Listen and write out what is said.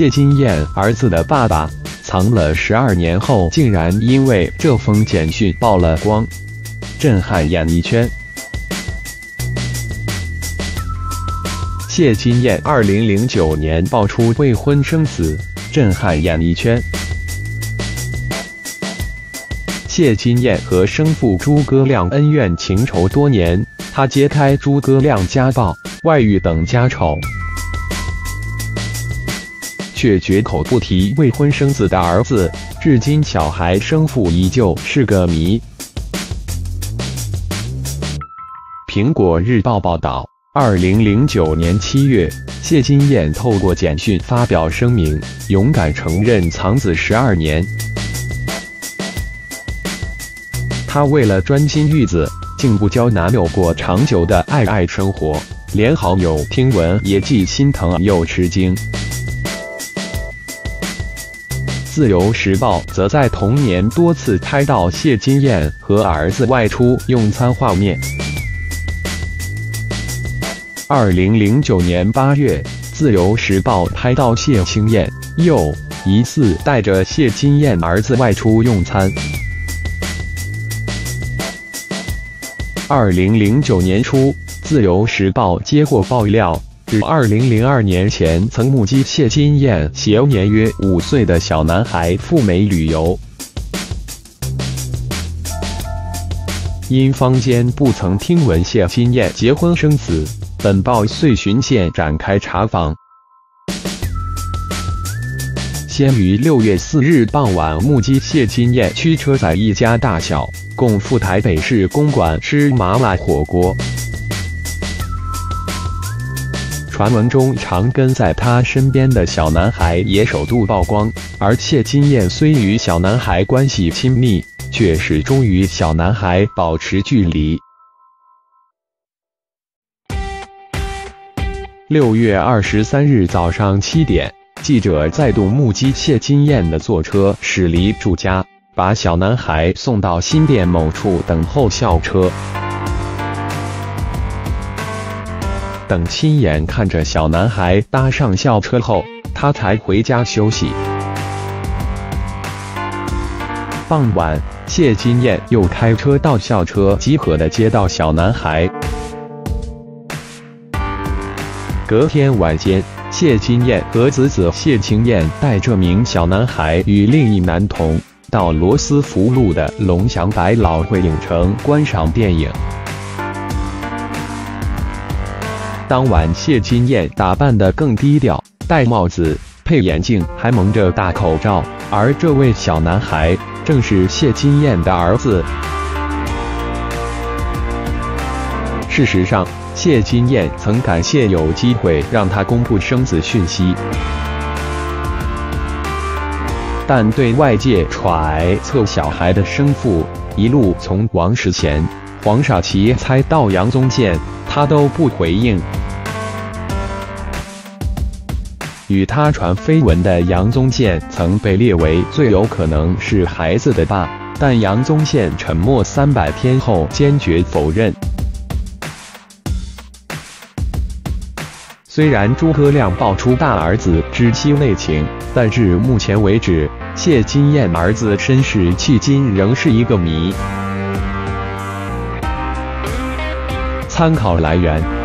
谢金燕儿子的爸爸，藏了12年后，竟然因为这封简讯曝了光，震撼演艺圈。谢金燕2009年爆出未婚生子，震撼演艺圈。谢金燕和生父诸葛亮恩怨情仇多年，她揭开诸葛亮家暴、外遇等家丑，却绝口不提未婚生子的儿子，至今小孩生父依旧是个谜。苹果日报报道，2009年7月，谢金燕透过简讯发表声明，勇敢承认藏子12年。她为了专心育子，竟不交男友过长久的爱生活，连好友听闻也既心疼又吃惊。自由时报则在同年多次拍到谢金燕和儿子外出用餐画面。2009年8月，自由时报拍到谢金燕又疑似带着谢金燕儿子外出用餐。2009年初，自由时报接获爆料，指2002年前曾目击谢金燕携年约5岁的小男孩赴美旅游。因坊间不曾听闻谢金燕结婚生子，本报遂循线展开查访。先于6月4日傍晚目击谢金燕驱车载一家大小，共赴台北市公馆吃麻辣火锅。传闻中常跟在他身边的小男孩也首度曝光，而谢金燕虽与小男孩关系亲密，却始终与小男孩保持距离。6月23日早上7点，记者再度目击谢金燕的坐车驶离住家，把小男孩送到新店某处等候校车。等亲眼看着小男孩搭上校车后，他才回家休息。傍晚，谢金燕又开车到校车集合的接到小男孩。隔天晚间，谢金燕和子谢金燕带这名小男孩与另一男童到罗斯福路的龙翔百老汇影城观赏电影。当晚，谢金燕打扮得更低调，戴帽子、配眼镜，还蒙着大口罩。而这位小男孩正是谢金燕的儿子。事实上，谢金燕曾感谢有机会让他公布生子讯息，但对外界揣测小孩的生父，一路从王世贤、黄傻奇猜到杨宗宪，他都不回应。与他传绯闻的杨宗宪曾被列为最有可能是孩子的爸，但杨宗宪沉默300天后坚决否认。虽然诸葛亮爆出大儿子知悉内情，但至目前为止，谢金燕儿子身世迄今仍是一个谜。参考来源。